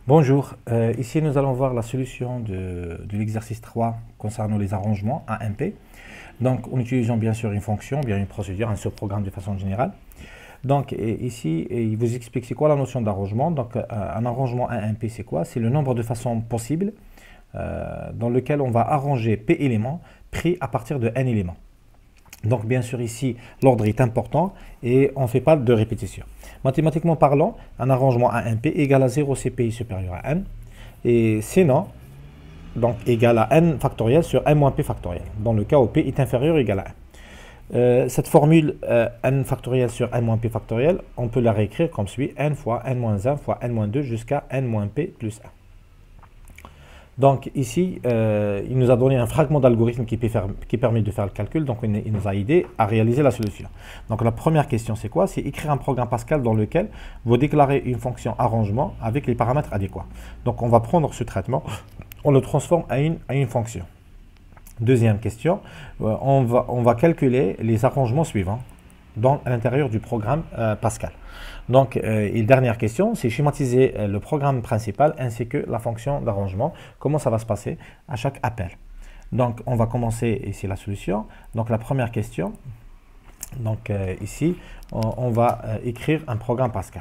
Bonjour, ici nous allons voir la solution de l'exercice 3 concernant les arrangements AMP. Donc en utilisant bien sûr une fonction, bien une procédure, un subprogramme de façon générale. Donc ici, il vous explique c'est quoi la notion d'arrangement. Donc un arrangement AMP c'est quoi? C'est le nombre de façons possibles dans lequel on va arranger P éléments pris à partir de N éléments. Donc bien sûr ici l'ordre est important et on ne fait pas de répétition. Mathématiquement parlant, un arrangement AMP égale à 0 CPI supérieur à N et sinon donc égal à N factoriel sur N moins P factoriel dans le cas où P est inférieur ou égal à N. Cette formule N factoriel sur N moins P factoriel, on peut la réécrire comme suit: N fois N moins 1 fois N moins 2 jusqu'à N moins P plus 1. Donc ici, il nous a donné un fragment d'algorithme qui permet de faire le calcul, donc il nous a aidé à réaliser la solution. Donc la première question c'est quoi? C'est écrire un programme Pascal dans lequel vous déclarez une fonction arrangement avec les paramètres adéquats. Donc on va prendre ce traitement, on le transforme à une fonction. Deuxième question, on va calculer les arrangements suivants à l'intérieur du programme Pascal. Donc, et dernière question, c'est schématiser le programme principal ainsi que la fonction d'arrangement. Comment ça va se passer à chaque appel? Donc, on va commencer ici la solution. Donc, la première question. Donc, ici, on va écrire un programme Pascal.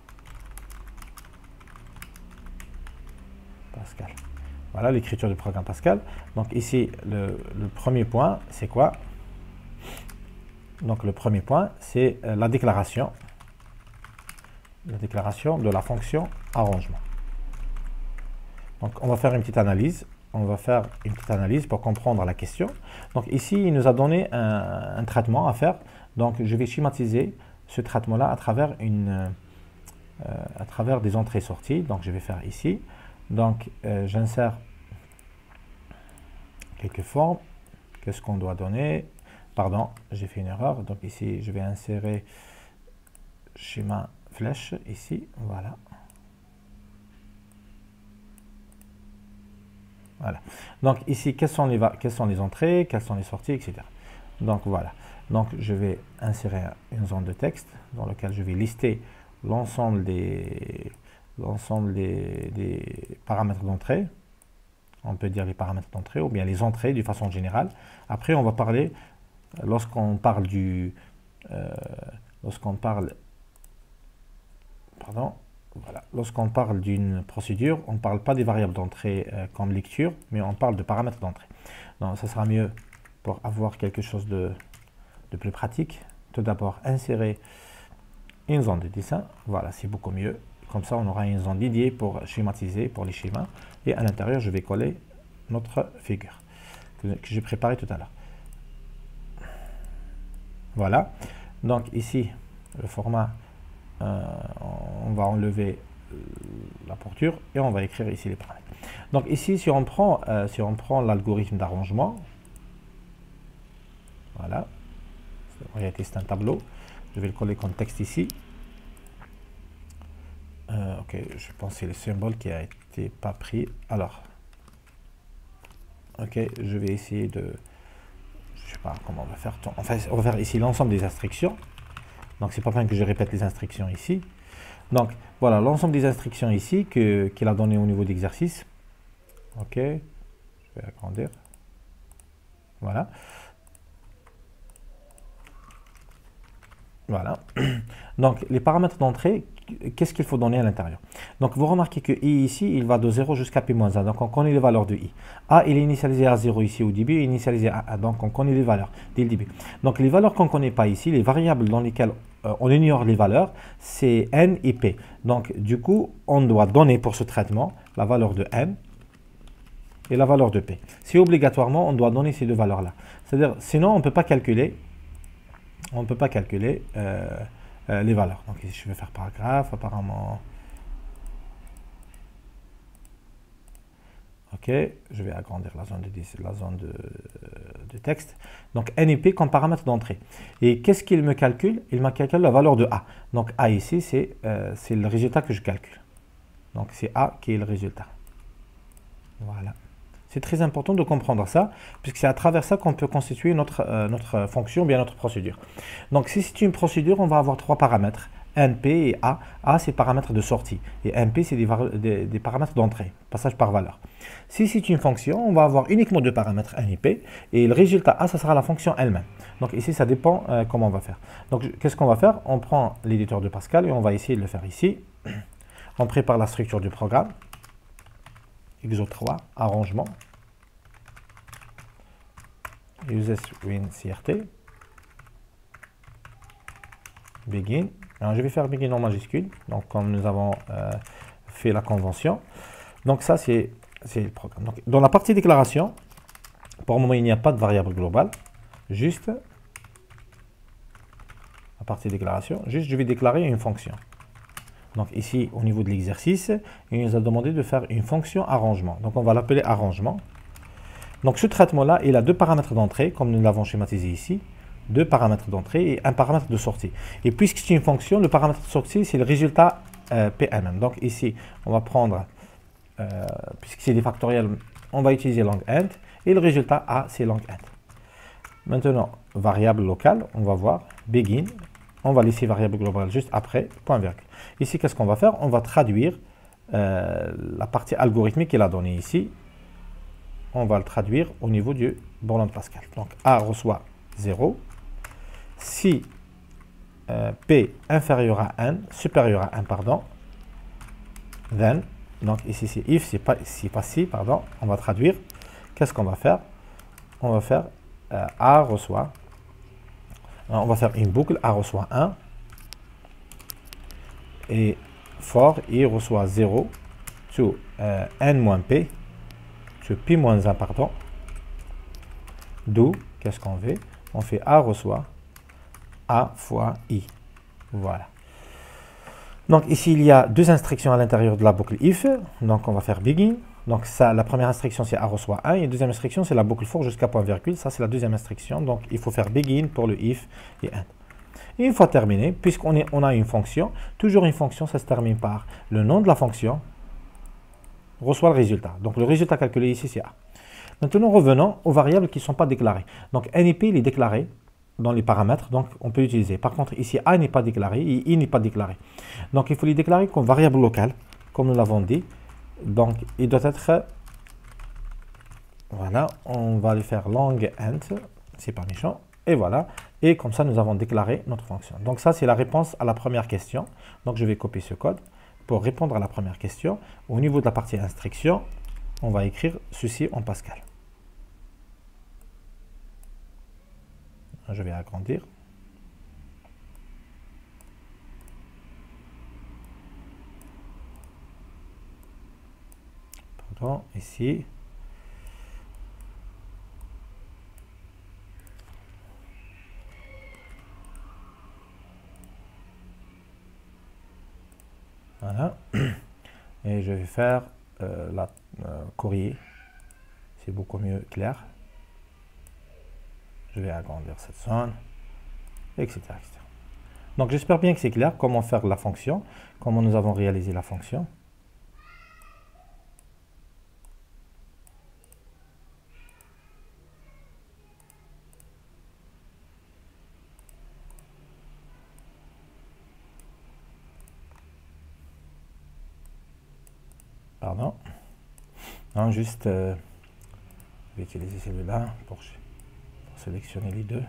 Pascal. Voilà l'écriture du programme Pascal. Donc, ici, le premier point, c'est quoi? Donc, le premier point, c'est la déclaration de la fonction arrangement. Donc, on va faire une petite analyse. Pour comprendre la question. Donc, ici, il nous a donné un traitement à faire. Donc, je vais schématiser ce traitement-là à travers des entrées-sorties. Donc, je vais faire ici. Donc, j'insère quelques formes. Qu'est-ce qu'on doit donner? Pardon, j'ai fait une erreur. Donc, ici, je vais insérer schéma flèche ici, voilà. Voilà. Donc ici, quelles sont les entrées, quelles sont les sorties, etc. Donc voilà. Donc je vais insérer une zone de texte dans laquelle je vais lister l'ensemble des paramètres d'entrée. On peut dire les paramètres d'entrée ou bien les entrées de façon générale. Après, on va parler, lorsqu'on parle d'une procédure, on ne parle pas des variables d'entrée comme lecture, mais on parle de paramètres d'entrée. Donc, ça sera mieux pour avoir quelque chose de plus pratique. Tout d'abord, insérer une zone de dessin. Voilà, c'est beaucoup mieux. Comme ça, on aura une zone dédiée pour schématiser, pour les schémas. Et à l'intérieur, je vais coller notre figure que j'ai préparée tout à l'heure. Voilà. Donc ici, le format... on va enlever la porture et on va écrire ici les paramètres. Donc ici, si on prend l'algorithme d'arrangement, voilà, en réalité c'est un tableau, je vais le coller comme texte ici. Ok, je pense que c'est le symbole qui a été pas pris. Alors, ok, je vais essayer de, je sais pas comment on va faire. Enfin, on va faire ici l'ensemble des instructions. Donc, c'est pas bien que je répète les instructions ici. Donc, voilà, l'ensemble des instructions ici qu'il a donné au niveau d'exercice. Ok, je vais agrandir. Voilà. Voilà. Donc, les paramètres d'entrée, qu'est-ce qu'il faut donner à l'intérieur? Donc, vous remarquez que I ici, il va de 0 jusqu'à P-1. Donc, on connaît les valeurs de I. A, il est initialisé à 0 ici au début, il est initialisé à 1. Donc, on connaît les valeurs dès le début. Donc, les valeurs qu'on ne connaît pas ici, les variables dans lesquelles on ignore les valeurs, c'est N et P. Donc, du coup, on doit donner pour ce traitement la valeur de N et la valeur de P. C'est obligatoirement, on doit donner ces deux valeurs-là. C'est-à-dire, sinon, on ne peut pas calculer. Les valeurs. Donc ici, je vais faire paragraphe, apparemment. Ok, je vais agrandir la zone de texte. Donc N et P comme paramètre d'entrée. Et qu'est-ce qu'il me calcule? Il me calcule la valeur de A. Donc A ici, c'est le résultat que je calcule. Donc c'est A qui est le résultat. Voilà. C'est très important de comprendre ça, puisque c'est à travers ça qu'on peut constituer notre fonction, bien notre procédure. Donc, si c'est une procédure, on va avoir trois paramètres, NP et A. A, c'est paramètres de sortie. Et NP, c'est des paramètres d'entrée, passage par valeur. Si c'est une fonction, on va avoir uniquement deux paramètres NP. Et le résultat A, ça sera la fonction elle-même. Donc ici, ça dépend comment on va faire. Donc, qu'est-ce qu'on va faire? On prend l'éditeur de Pascal et on va essayer de le faire ici. On prépare la structure du programme. Exo 3, arrangement. Uses win CRT. Begin. Alors, je vais faire begin en majuscule, donc comme nous avons fait la convention. Donc ça, c'est le programme. Donc, dans la partie déclaration, pour le moment, il n'y a pas de variable globale. Juste, la partie déclaration, juste je vais déclarer une fonction. Donc ici, au niveau de l'exercice, il nous a demandé de faire une fonction arrangement. Donc on va l'appeler arrangement. Donc ce traitement-là, il a deux paramètres d'entrée, comme nous l'avons schématisé ici. Deux paramètres d'entrée et un paramètre de sortie. Et puisque c'est une fonction, le paramètre de sortie, c'est le résultat PMM. Donc ici, on va prendre, puisque c'est des factoriels, on va utiliser long int. Et le résultat A, c'est long int. Maintenant, variable locale, on va voir, begin. On va laisser variable globale juste après, point virgule. Ici, qu'est-ce qu'on va faire? On va traduire la partie algorithmique qu'il a donnée ici. On va le traduire au niveau du borne de Pascal. Donc, A reçoit 0. Si P inférieur à 1, supérieur à 1, pardon, then, donc ici c'est if, c'est pas si, pardon, on va traduire. Qu'est-ce qu'on va faire? On va faire A reçoit, on va faire une boucle, A reçoit 1, et for I reçoit 0 to N moins P, to P moins 1, pardon, d'où, qu'est-ce qu'on fait? On fait A reçoit A fois I. Voilà. Donc ici, il y a deux instructions à l'intérieur de la boucle if. Donc on va faire begin. Donc ça, la première instruction, c'est A reçoit 1. Et la deuxième instruction, c'est la boucle for jusqu'à point virgule. Ça, c'est la deuxième instruction. Donc il faut faire begin pour le if et end. Et une fois terminé, puisqu'on a une fonction, toujours une fonction, ça se termine par le nom de la fonction, reçoit le résultat. Donc le résultat calculé ici, c'est A. Maintenant, revenons aux variables qui ne sont pas déclarées. Donc NIP, il est déclaré dans les paramètres, donc on peut l'utiliser. Par contre, ici, A n'est pas déclaré et I n'est pas déclaré. Donc, il faut les déclarer comme variable locale, comme nous l'avons dit. Donc, il doit être, voilà, on va le faire long int, c'est pas méchant, et voilà. Et comme ça, nous avons déclaré notre fonction. Donc, ça, c'est la réponse à la première question. Donc, je vais copier ce code pour répondre à la première question. Au niveau de la partie instruction, on va écrire ceci en Pascal. Je vais agrandir. Pardon, ici. Voilà. Et je vais faire la courrier. C'est beaucoup mieux clair. Je vais agrandir cette zone, etc. Donc, j'espère bien que c'est clair comment faire la fonction, comment nous avons réalisé la fonction. Pardon. Non, juste, je vais utiliser celui-là pour sélectionner les deux.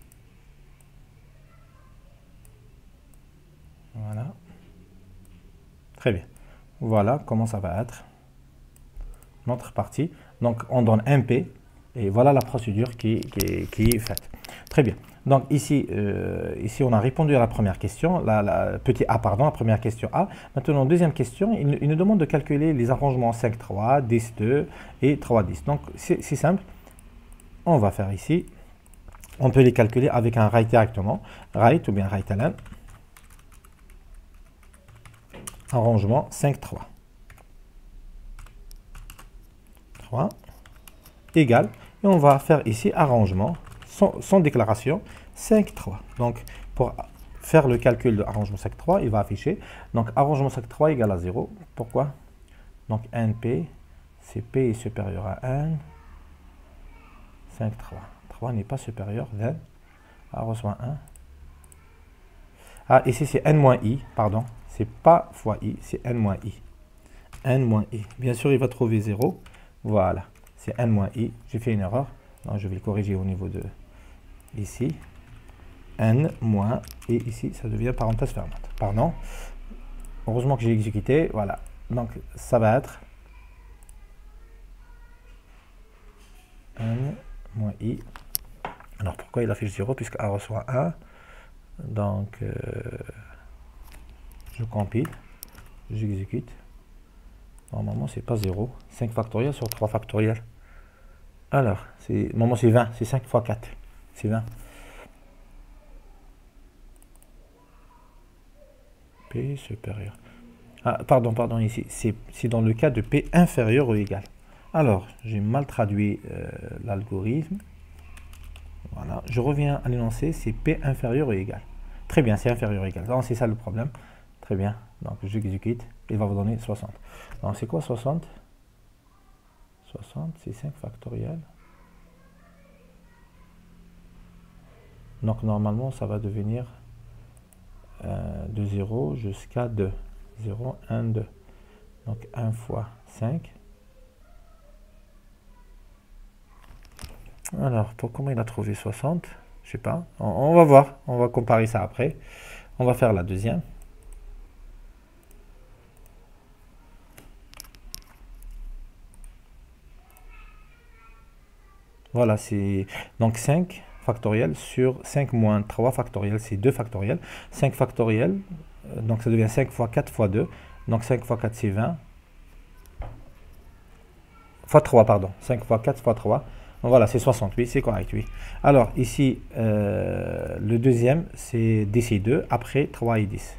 Voilà. Très bien. Voilà comment ça va être notre partie. Donc, on donne MP et voilà la procédure qui est faite. Très bien. Donc, ici, on a répondu à la première question, petit A, pardon, la première question A. Maintenant, deuxième question, il nous demande de calculer les arrangements 5-3, 10-2 et 3-10. Donc, c'est simple. On va faire ici. On peut les calculer avec un write directement. Write ou bien write ln. Arrangement 5-3. 3 égale. Et on va faire ici arrangement sans déclaration 5-3. Donc, pour faire le calcul de arrangement 5-3, il va afficher. Donc, arrangement 5-3 égale à 0. Pourquoi? Donc, NP, c'est P est supérieur à 1. 5-3. 3 n'est pas supérieur, then A reçoit 1. Ah, ici c'est n moins i, pardon. C'est pas fois i, c'est n moins i. N moins i. Bien sûr, il va trouver 0. Voilà, c'est n moins i. J'ai fait une erreur. Donc, je vais le corriger au niveau de ici. N moins, et ici, ça devient parenthèse fermante. Pardon. Heureusement que j'ai exécuté. Voilà. Donc, ça va être n moins i. Alors, pourquoi il affiche 0? Puisque a reçoit 1. Donc, je compile. J'exécute. Normalement, c'est pas 0. 5 factoriel sur 3 factoriel. Alors, normalement, c'est 20. C'est 5 fois 4. C'est 20. P supérieur. Ah, pardon, ici. C'est dans le cas de P inférieur ou égal. Alors, j'ai mal traduit l'algorithme. Voilà. Je reviens à l'énoncé. C'est P inférieur ou égal. Très bien, c'est inférieur ou égal. Donc, c'est ça le problème. Très bien. Donc, j'exécute. Il va vous donner 60. Donc, c'est quoi 60? 60, c'est 5 factoriel. Donc, normalement, ça va devenir de 0 jusqu'à 2. 0, 1, 2. Donc 1 fois 5. Alors, comment il a trouvé 60? Je sais pas. On va voir. On va comparer ça après. On va faire la deuxième. Voilà, c'est donc 5 factoriel sur 5 moins 3 factoriel, c'est 2 factoriel. 5 factoriel, donc ça devient 5 fois 4 fois 2. Donc 5 fois 4, c'est 20. Fois 3, pardon. 5 fois 4 fois 3. Donc voilà, c'est 60, oui, c'est correct, oui. Alors, ici, le deuxième, c'est DC2, après 3 et 10.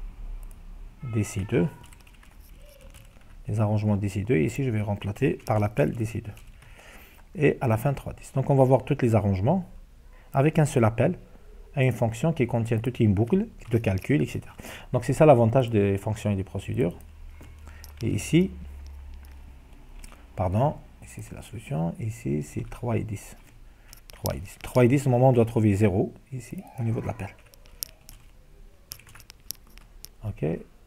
DC2. Les arrangements DC2, et ici, je vais remplacer par l'appel DC2. Et à la fin, 3, 10. Donc, on va voir tous les arrangements avec un seul appel à une fonction qui contient toute une boucle de calcul, etc. Donc, c'est ça l'avantage des fonctions et des procédures. Et ici, pardon, ici c'est la solution, ici c'est 3 et 10. 3 et 10. 3 et 10, au moment où on doit trouver 0, ici, au niveau de l'appel. OK.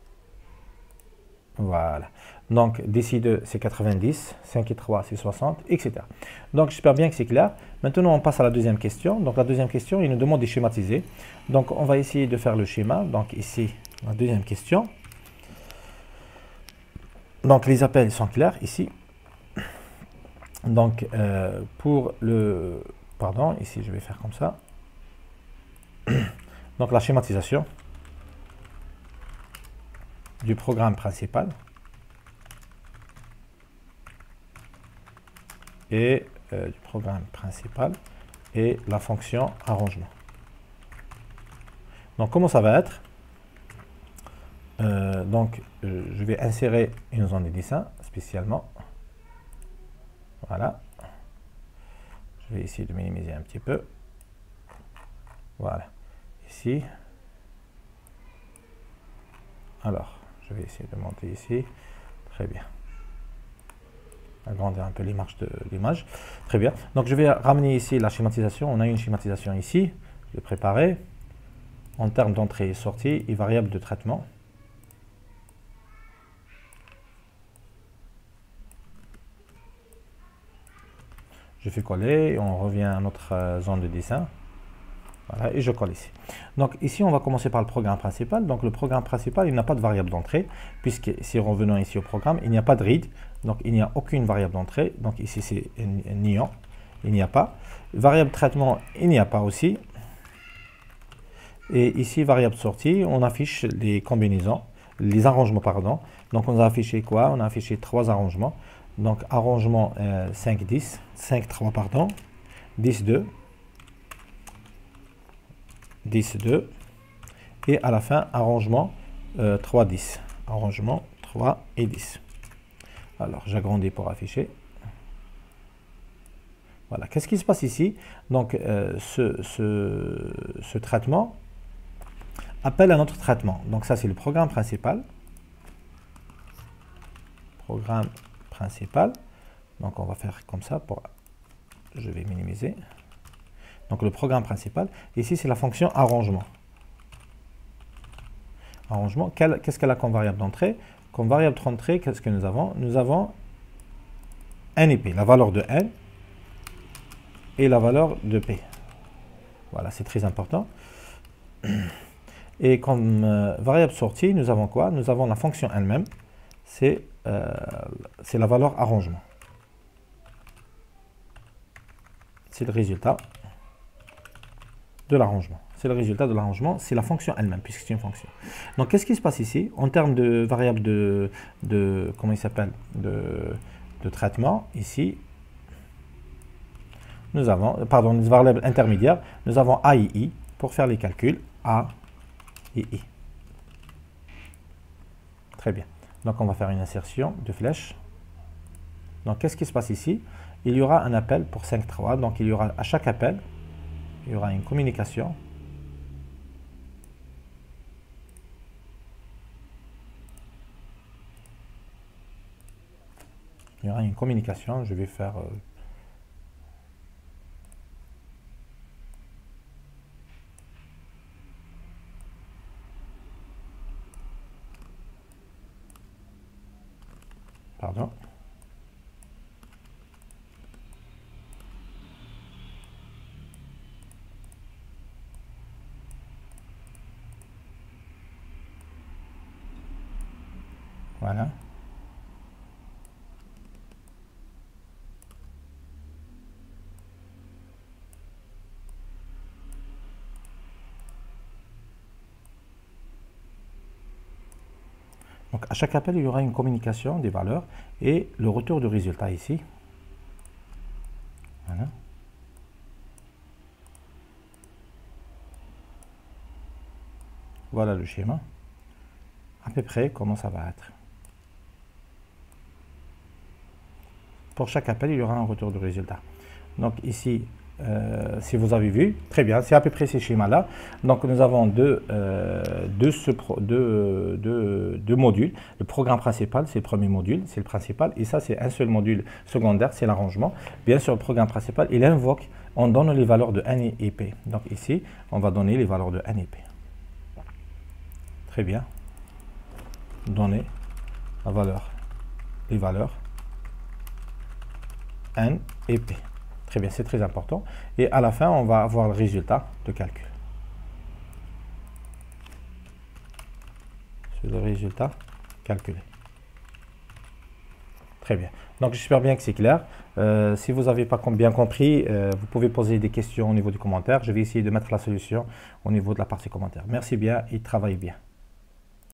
Voilà. Donc, DC2, c'est 90, 5 et 3, c'est 60, etc. Donc, j'espère bien que c'est clair. Maintenant, on passe à la deuxième question. Donc, la deuxième question, il nous demande de schématiser. Donc, on va essayer de faire le schéma. Donc, ici, la deuxième question. Donc, les appels sont clairs ici. Donc, pour le... Pardon, ici, je vais faire comme ça. Donc, la schématisation du programme principal et du programme principal et la fonction arrangement. Donc, comment ça va être? Je vais insérer une zone de dessin spécialement. Voilà. Je vais essayer de minimiser un petit peu. Voilà. Ici. Alors, je vais essayer de monter ici. Très bien. Agrandir un peu l'image de l'image. Très bien. Donc, je vais ramener ici la schématisation. On a une schématisation ici. Je l'ai préparée. En termes d'entrée et sortie et variable de traitement. Je fais coller et on revient à notre zone de dessin. Voilà, et je colle ici. Donc ici, on va commencer par le programme principal. Donc le programme principal, il n'a pas de variable d'entrée, puisque si revenons ici au programme, il n'y a pas de read, donc il n'y a aucune variable d'entrée. Donc ici, c'est néant, il n'y a pas. Variable traitement, il n'y a pas aussi. Et ici, variable sortie, on affiche les combinaisons, les arrangements, pardon. Donc on a affiché quoi? On a affiché 3 arrangements. Donc arrangement 5, 10, 5, 3, pardon, 10, 2. 10, 2, et à la fin, arrangement 3, 10. Arrangement 3 et 10. Alors, j'agrandis pour afficher. Voilà, qu'est-ce qui se passe ici? Donc, ce traitement appelle un autre traitement. Donc, ça, c'est le programme principal. Programme principal. Donc, on va faire comme ça. Je vais minimiser. Donc le programme principal, ici c'est la fonction arrangement. arrangement. Qu'est-ce qu'elle a comme variable d'entrée? Comme variable d'entrée, qu'est-ce que nous avons? Nous avons n et p, la valeur de n et la valeur de p. Voilà, c'est très important. Et comme variable sortie, nous avons quoi? Nous avons la fonction elle-même, c'est la valeur arrangement. C'est le résultat de l'arrangement. C'est le résultat de l'arrangement, c'est la fonction elle-même, puisque c'est une fonction. Donc, qu'est-ce qui se passe ici? En termes de variable comment il s'appelle, de traitement, ici, nous avons, pardon, une variable intermédiaire, nous avons A et I pour faire les calculs, A et I. Très bien. Donc, on va faire une insertion de flèche. Donc, qu'est-ce qui se passe ici? Il y aura un appel pour 5.3. Donc, il y aura à chaque appel, il y aura une communication. Il y aura une communication. Je vais faire... Pardon. Voilà. Donc, à chaque appel, il y aura une communication des valeurs et le retour de résultat ici. Voilà. Voilà le schéma. À peu près comment ça va être. Pour chaque appel, il y aura un retour de résultat. Donc ici, si vous avez vu, très bien, c'est à peu près ces schémas-là. Donc nous avons deux modules. Le programme principal, c'est le premier module, c'est le principal. Et ça, c'est un seul module secondaire, c'est l'arrangement. Bien sûr, le programme principal, il invoque, on donne les valeurs de n et p. Donc ici, on va donner les valeurs de n et p. Très bien. Donner la valeur, les valeurs n et p. Très bien, c'est très important. Et à la fin, on va avoir le résultat de calcul. C'est le résultat calculé. Très bien. Donc, j'espère bien que c'est clair. Si vous n'avez pas bien compris, vous pouvez poser des questions au niveau du commentaire. Je vais essayer de mettre la solution au niveau de la partie commentaire. Merci bien et travaillez bien.